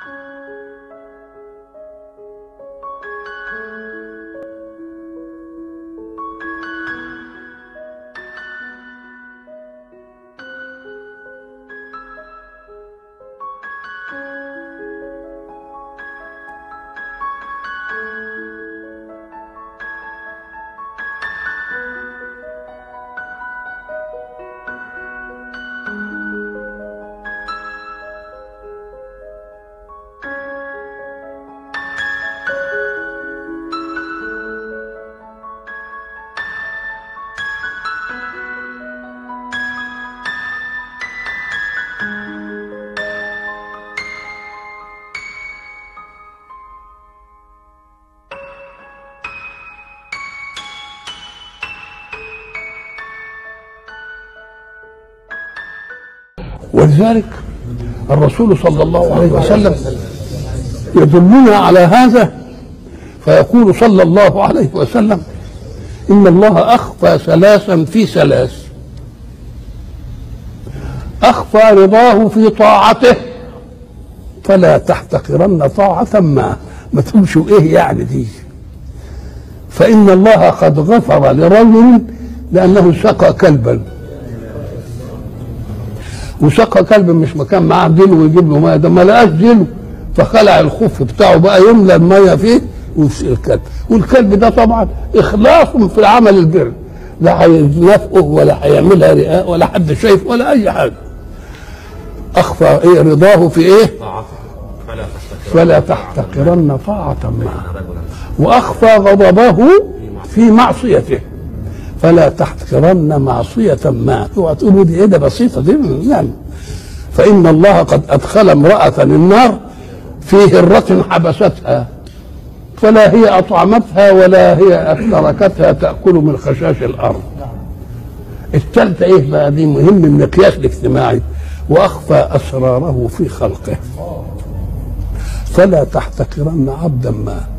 ولذلك الرسول صلى الله عليه وسلم يدلنا على هذا فيقول صلى الله عليه وسلم: إن الله أخفى ثلاثا في ثلاث: أخفى رضاه في طاعته فلا تحتقرن طاعة ما تمشوا إيه يعني دي، فإن الله قد غفر لرجل لأنه سقى كلبا، وسقى كلب مش مكان معاه دلو ويجيب له ميه، ده ما لقاش دلو فخلع الخف بتاعه بقى يملى الميه فيه ويسقي الكلب، والكلب ده طبعا اخلاص في العمل البر، لا هينافقه ولا هيعملها رئاء ولا حد شايف ولا اي حاجه. اخفى ايه رضاه في ايه؟ فلا تحتقرن طاعة معه، واخفى غضبه في معصيته فلا تحتقرن معصية ما. اوعى تقولوا دي ايه ده بسيطة دي يعني. فإن الله قد أدخل امرأة النار في هرة حبستها فلا هي أطعمتها ولا هي تركتها تأكل من خشاش الأرض. الثالثة ايه بقى دي مهم المقياس الاجتماعي: وأخفى أسراره في خلقه فلا تحتقرن عبدا ما.